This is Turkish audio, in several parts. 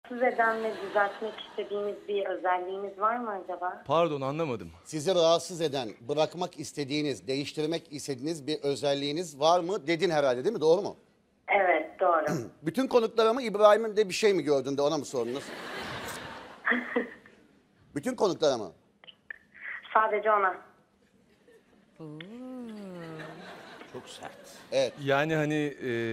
Siz eden ve düzeltmek istediğiniz bir özelliğiniz var mı acaba? Pardon, anlamadım. Sizi rahatsız eden, bırakmak istediğiniz, değiştirmek istediğiniz bir özelliğiniz var mı dedin herhalde, değil mi? Doğru mu? Evet, doğru. Bütün konuklara mı, İbrahim'in de bir şey mi gördün de ona mı sordunuz? Bütün konuklara mı? Sadece ona. Çok sert. Evet. Yani hani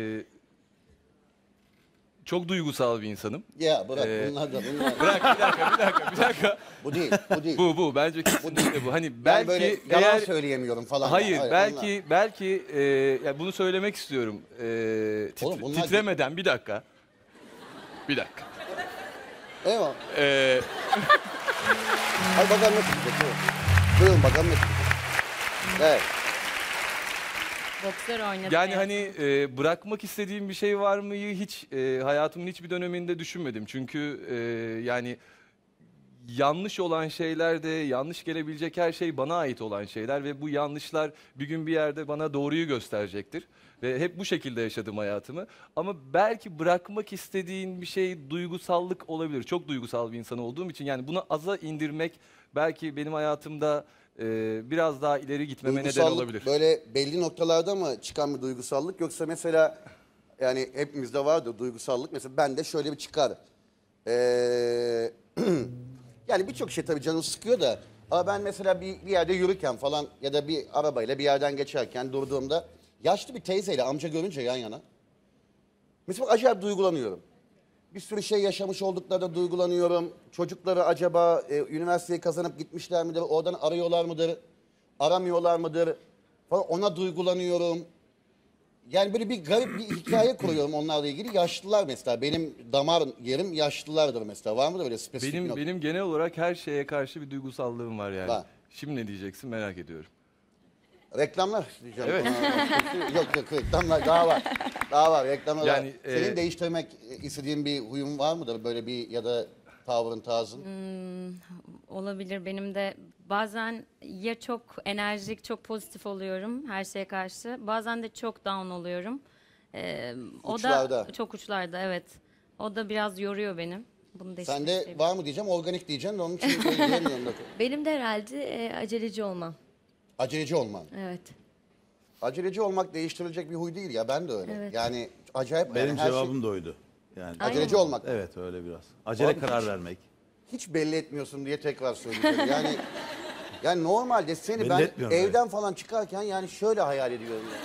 çok duygusal bir insanım. Ya bırak bunlar da bunlar. Bırak, bir dakika. Bu değil, bu değil. Bu bence kesinlikle bu. Hani Ben belki böyle yalan eğer söyleyemiyorum falan. hayır, Yani. belki yani bunu söylemek istiyorum. Oğlum bunlar- Titremeden bir dakika. Bir dakika. Eyvallah. E, Hadi bakalım ne çıkacak. Buyurun. Buyurun bakalım ne çıkacak. Evet. Boksör oynadı. Yani hani bırakmak istediğim bir şey var mı hiç hayatımın hiçbir döneminde düşünmedim. Çünkü yani yanlış olan şeyler de, yanlış gelebilecek her şey bana ait olan şeyler ve bu yanlışlar bir gün bir yerde bana doğruyu gösterecektir. Ve hep bu şekilde yaşadım hayatımı. Ama belki bırakmak istediğin bir şey duygusallık olabilir. Çok duygusal bir insan olduğum için yani bunu aza indirmek belki benim hayatımda biraz daha ileri gitmeme neden Duygusallık olabilir. böyle belli noktalarda mı çıkan bir duygusallık, yoksa mesela yani hepimizde vardır duygusallık. Mesela bende şöyle bir çıkar. Yani birçok şey tabii canım sıkıyor da, ama ben mesela bir yerde yürürken falan ya da bir arabayla bir yerden geçerken durduğumda yaşlı bir teyzeyle amca görünce yan yana mesela acayip duygulanıyorum. Bir sürü şey yaşamış olduklarında duygulanıyorum. Çocukları acaba üniversiteyi kazanıp gitmişler midir? Oradan arıyorlar mıdır? Aramıyorlar mıdır? Falan, ona duygulanıyorum. Yani böyle bir garip bir hikaye kuruyorum onlarla ilgili. Yaşlılar mesela. Benim damar yerim yaşlılardır mesela. Var mı da böyle spesifik bir nokta? Benim genel olarak her şeye karşı bir duygusallığım var yani. Var. Şimdi ne diyeceksin merak ediyorum. Reklamlar diyeceğim. Evet. Yok reklamlar daha var. Daha var reklamlar. Yani, Senin değiştirmek istediğin bir huyun var mıdır? Böyle bir ya da tavrın, tarzın? Olabilir benim de. Bazen ya çok enerjik, çok pozitif oluyorum her şeye karşı. Bazen de çok down oluyorum. O Uçlarda. da çok uçlarda, evet. O da biraz yoruyor beni. Bunu değiştirmek Sende istedim. var mı diyeceğim, organik diyeceksin de onun için böyle diyemiyorum da. Benim de herhalde aceleci olmam. Aceleci olman. Evet. Aceleci olmak değiştirilecek bir huy değil ya, ben de öyle. Evet. Yani acayip Benim yani her cevabım şey, da oydu. Yani aceleci olmak. evet, öyle biraz. Acele Abi karar hiç- vermek. Hiç belli etmiyorsun diye tekrar söyleyeceğim. Yani normalde seni Belli ben etmiyorum, evden falan çıkarken yani şöyle hayal ediyorum. Yani.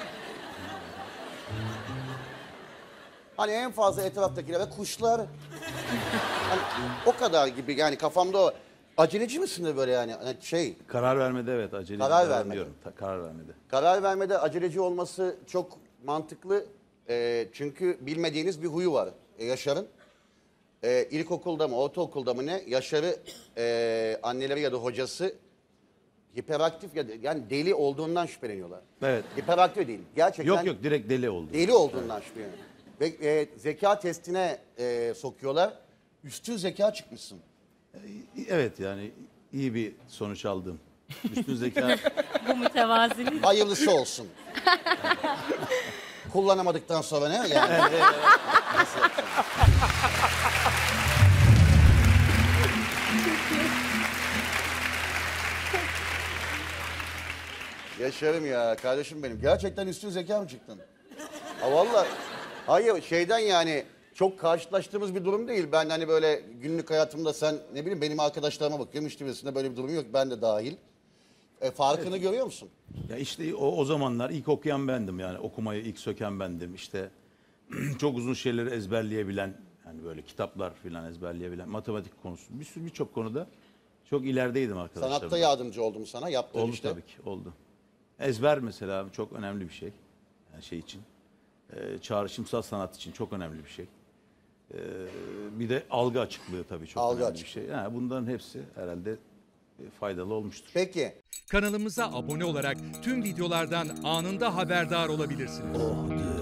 Hani en fazla etraftakiler ve kuşlar. Hani o kadar gibi yani kafamda o. Aceleci misindir böyle yani? Hani şey, Karar vermede evet, acele Karar devam vermede. diyorum. Karar vermede. karar vermede aceleci olması çok mantıklı. Çünkü bilmediğiniz bir huyu var Yaşar'ın. İlkokulda mı, ortaokulda mı ne? Yaşar'ı anneleri ya da hocası hiperaktif ya da yani deli olduğundan şüpheleniyorlar. Evet. Hiperaktif değil. Gerçekten Yok direkt deli oldu. deli olduğundan şüpheleniyor. Ve zeka testine sokuyorlar. Üstün zeka çıkmışsın. Evet, yani iyi bir sonuç aldım. Üstün zeka. Bu mütevazilik. Hayırlısı olsun. Kullanamadıktan sonra ne yani? Nasıl yapacağım? Yaşarım ya kardeşim benim. Gerçekten üstün zeka mı çıktın? Ha vallahi. Hayır şeyden yani çok karşılaştığımız bir durum değil. Ben hani böyle günlük hayatımda sen ne bileyim benim arkadaşlarıma bakıyorum. Hiçbirisinde böyle bir durum yok. Ben de dahil. Farkını görüyor musun? Ya işte o zamanlar ilk okuyan bendim, yani okumayı ilk söken bendim. İşte çok uzun şeyleri ezberleyebilen, yani böyle kitaplar falan ezberleyebilen, matematik konusu, birçok konuda çok ilerideydim arkadaşlar. Sanatta yardımcı oldum sana yaptığın Oldu işte. tabii ki, oldu. Ezber mesela çok önemli bir şey. Yani şey için. Çağrışımsal sanat için çok önemli bir şey. Bir de algı açıklığı tabii çok Algı önemli açıklığı. bir şey. Yani bunların hepsi herhalde faydalı olmuştur. Peki. Kanalımıza abone olarak tüm videolardan anında haberdar olabilirsiniz.